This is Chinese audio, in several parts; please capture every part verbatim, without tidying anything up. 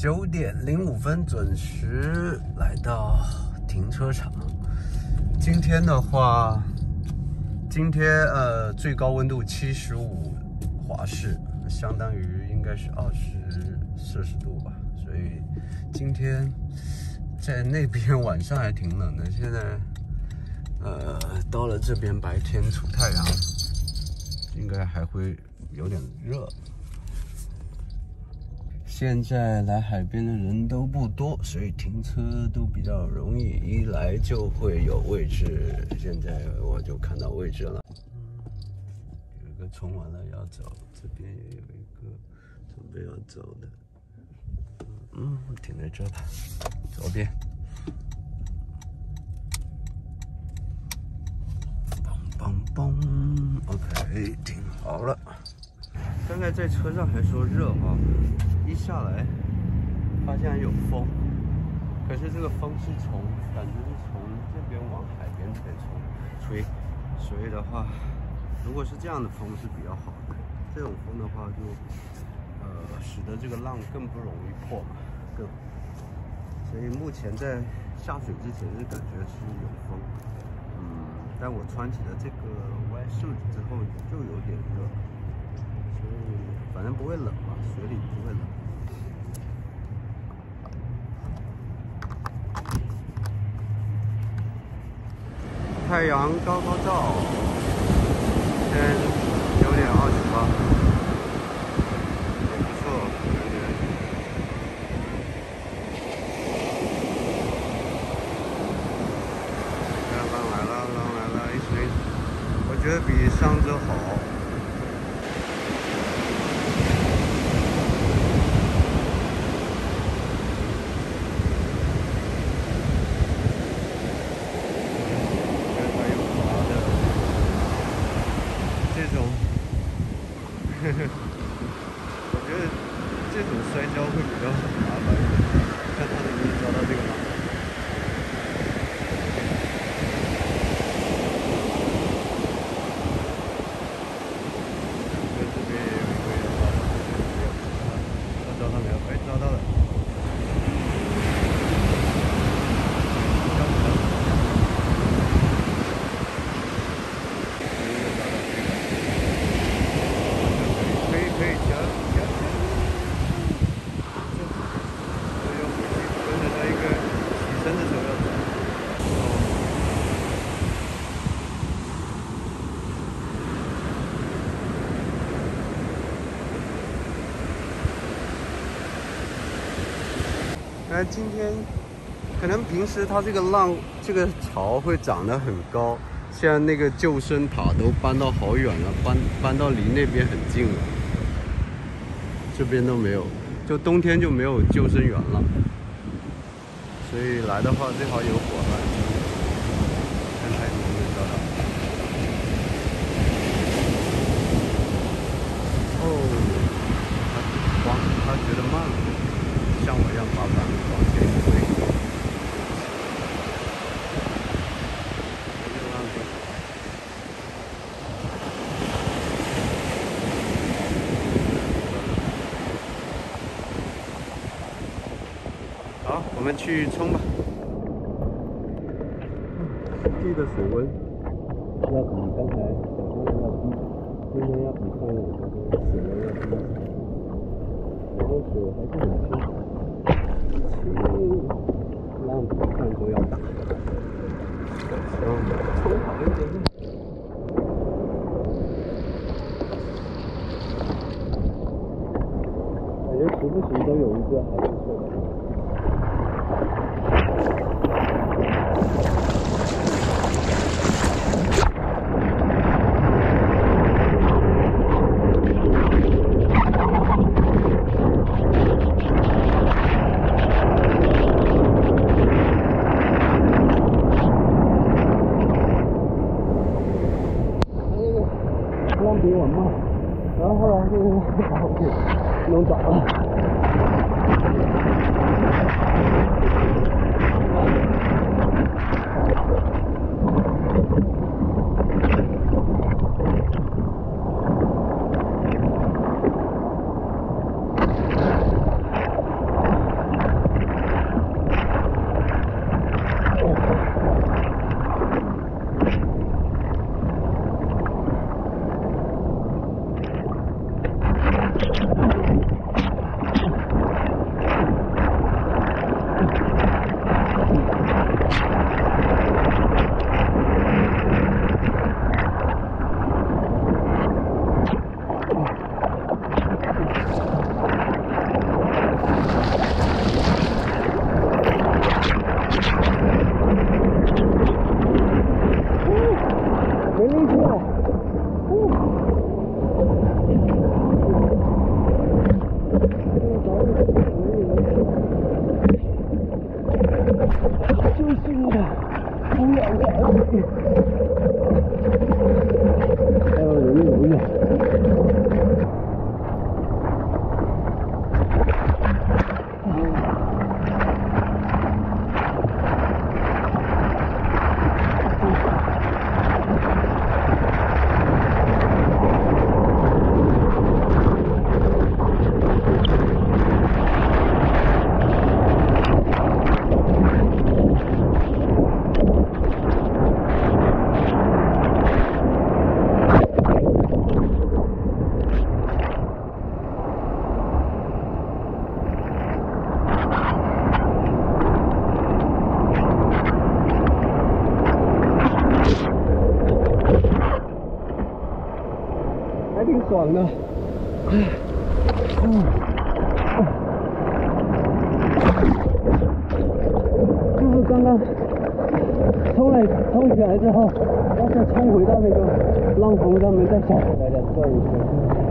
九点零五分准时来到停车场。今天的话，今天呃最高温度七十五华氏，相当于应该是二十摄氏度吧。所以今天在那边晚上还挺冷的，现在呃到了这边白天出太阳，应该还会有点热。现在来海边的人都不多，所以停车都比较容易，一来就会有位置。现在我就看到位置了，有一个冲完了要走，这边也有一个准备要走的。嗯，停在这吧，左边。嘣嘣嘣 ，OK， 停好了。刚才在车上还说热啊，一下来发现有风，可是这个风是从感觉是从这边往海边这边冲吹，所以的话，如果是这样的风是比较好的。这种风的话就呃使得这个浪更不容易破嘛，更。所以目前在下水之前是感觉是有风，嗯，但我穿起了这个 white suit 之后就有点热。所以反正不会冷嘛，水里不会冷。太阳高高照，现在九点二十八，也不错，感觉。浪来了，浪来了，一水，我觉得比上周好。我觉得这种摔跤会比较麻烦一点，看他能不能抓到这个浪。这边也有一个要抓到，他抓到没有？哎，抓到了。那今天可能平时它这个浪这个潮会长得很高，现在那个救生塔都搬到好远了，搬搬到离那边很近了，这边都没有，就冬天就没有救生员了，所以来的话最好有伙伴，看看能不能找到。哦，他光他觉得慢了。像我一样把板往前一推，好，我们去冲吧。实际的水温要比刚才小哥要低，今天要比上午的水温要低，然后水还是很清。浪比上周要大，行，冲好一点点。感觉时不时都有一个还不错的。比我慢，然后后来就把我给弄倒了。 就是的，不要着急。还有人游泳。还挺爽的，嗯，就是刚刚冲来冲起来之后，要再冲回到那个浪峰上面，再小给大家转一圈。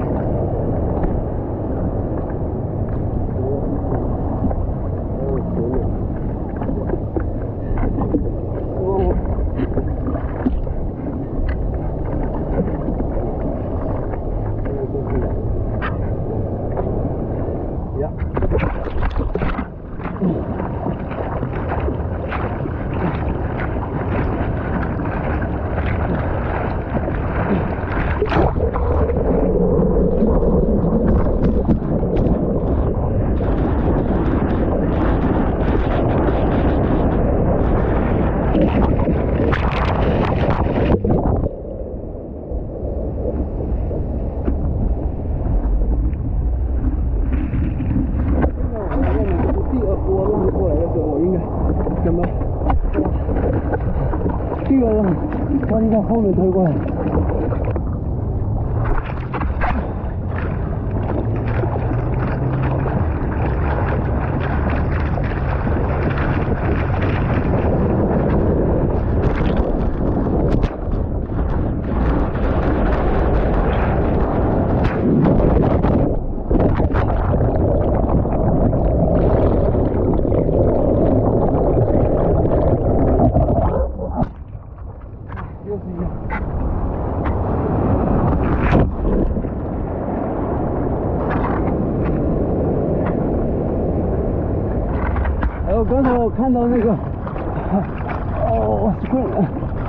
第二浪把你在后面推过来。还有刚才我看到那个，哦，我困了。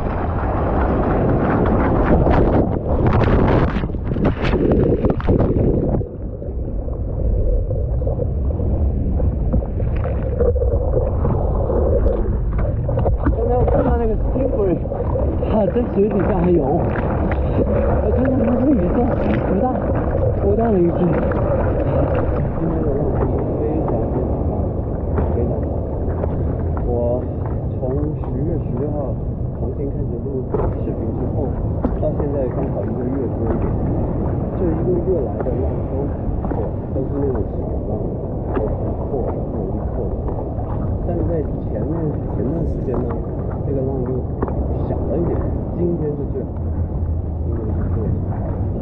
刚才我看到那个 stingray， 它在水底下还游，我看到它这个宇宙不大，不大的一只。今天的浪非常非常大，非常大。我从十月十六号重新开始录视频之后，到现在刚好一个月多一点。这一个月来的浪都不错，都是那种小浪，都不错的，不容易错的。但是在前面前段时间呢，这个浪就小了一点。今天是最好，今天是最好。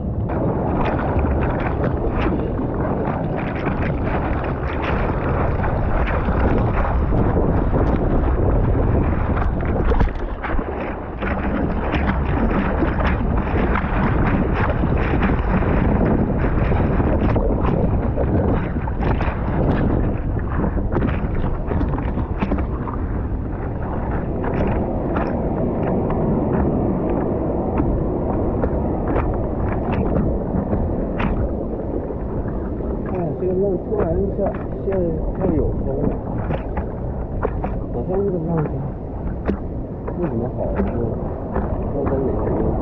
这个浪突然一下，现在要有风了，好像这个浪不怎么好说，高风没什么。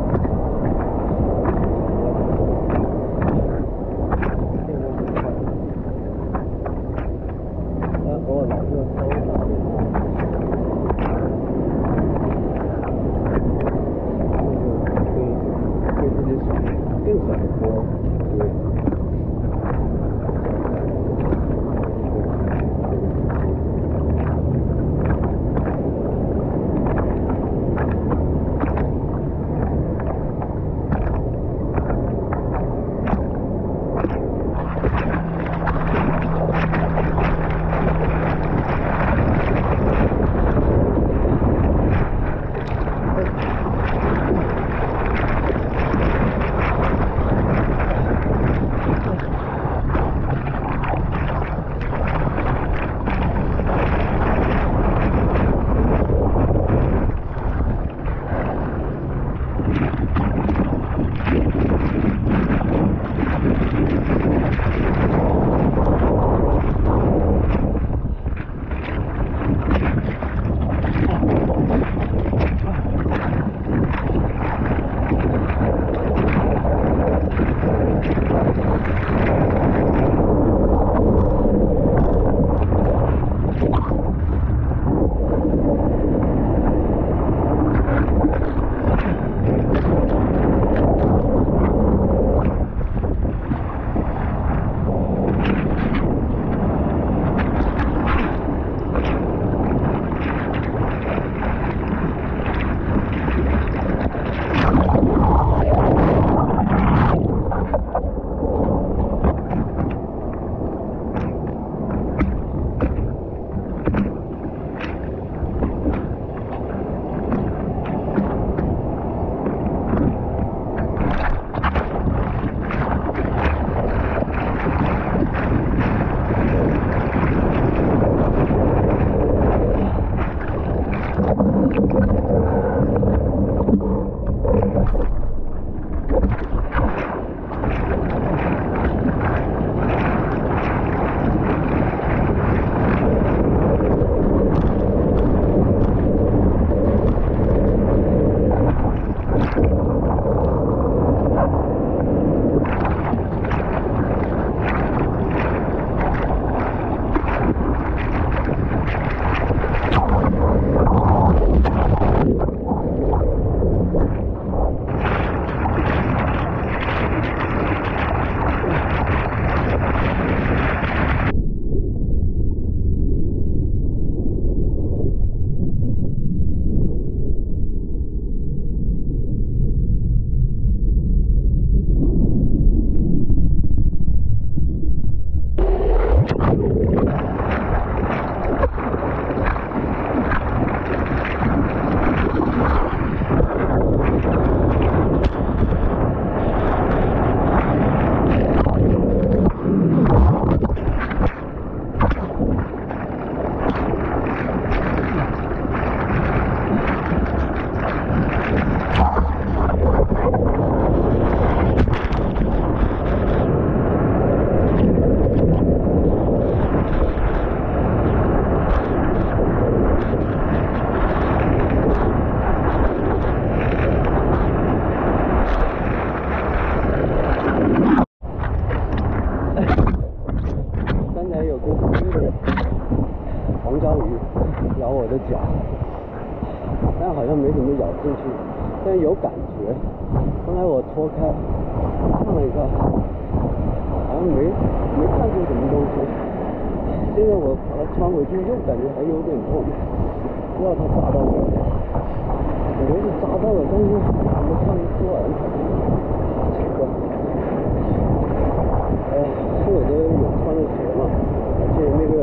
他偶尔老是稍微打点浪，那就对对这些小更小的波，对。 黄章鱼咬我的脚，但好像没怎么咬进去，但有感觉。刚才我脱开看了一下，好像没没看出什么东西。现在我把它穿回去，又感觉还有点痛，不知道它扎到没有。我觉得是扎到了，但是没看出来。奇怪。哎呀，是我的有穿的鞋嘛，而且那个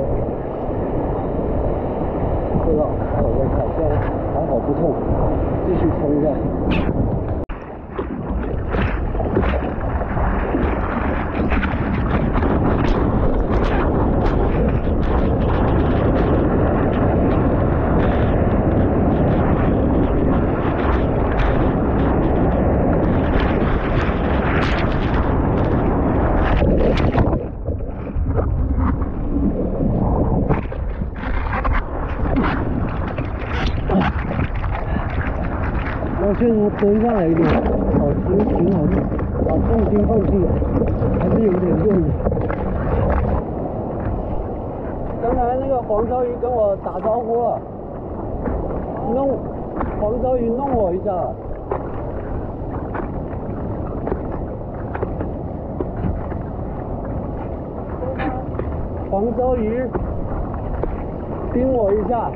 不知道，待会再看。现在还好不痛，继续冲一下。现在蹲下来一点，保持挺好的，把重心放弃了，还是有点热的。刚才那个黄章鱼跟我打招呼了，弄黄章鱼弄我一下了。黄章鱼盯我一下。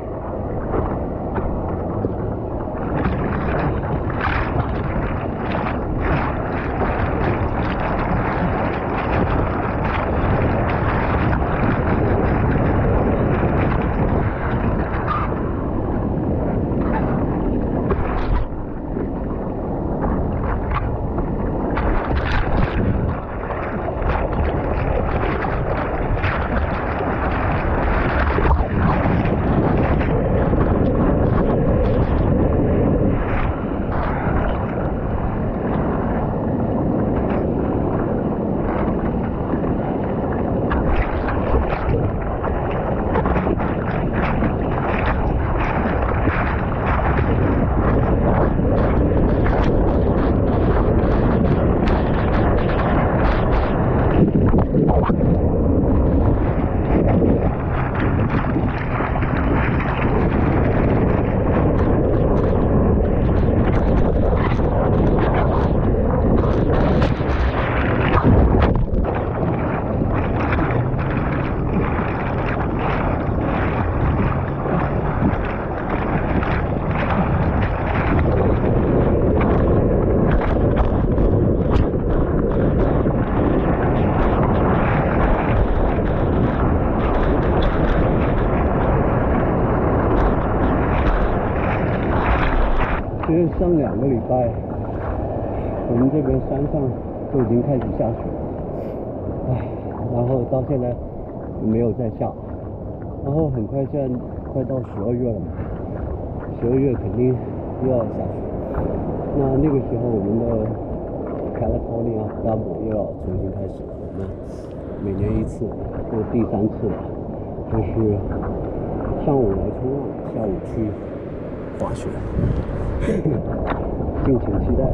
其实上两个礼拜，我们这边山上就已经开始下雪了，唉，然后到现在没有再下，然后很快现在快到十二月了嘛，十二月肯定又要下雪，那那个时候我们的 California Double 又要重新开始了，我们每年一次，这第三次了，就是上午来冲浪，下午去滑雪。敬请期待。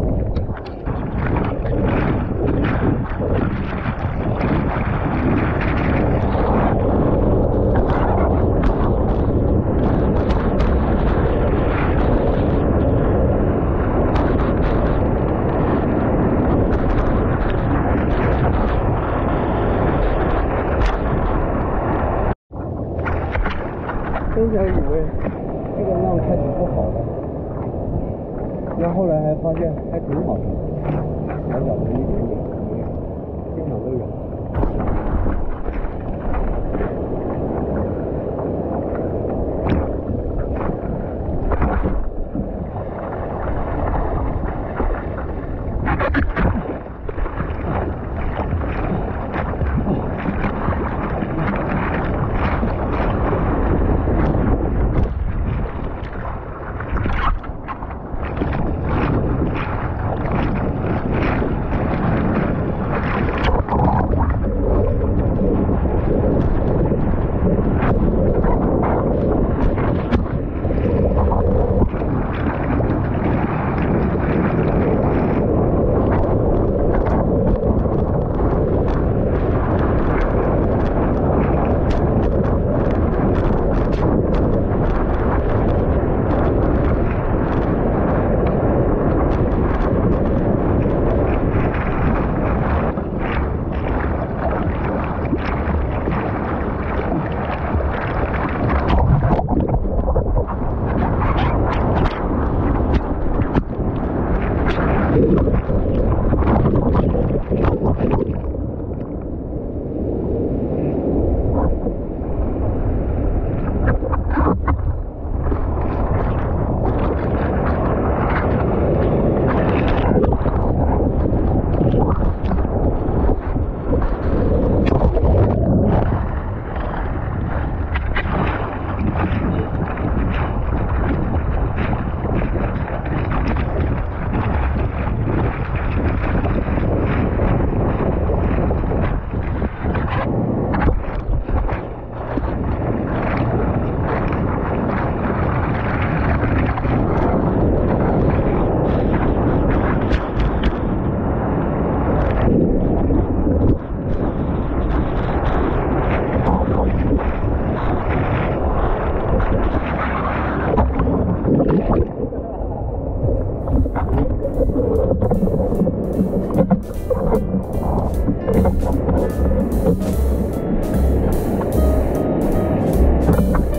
刚才以为这个浪开始不好了。然后后来还发现还挺好的，小小的一点点，经常都有。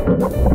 了。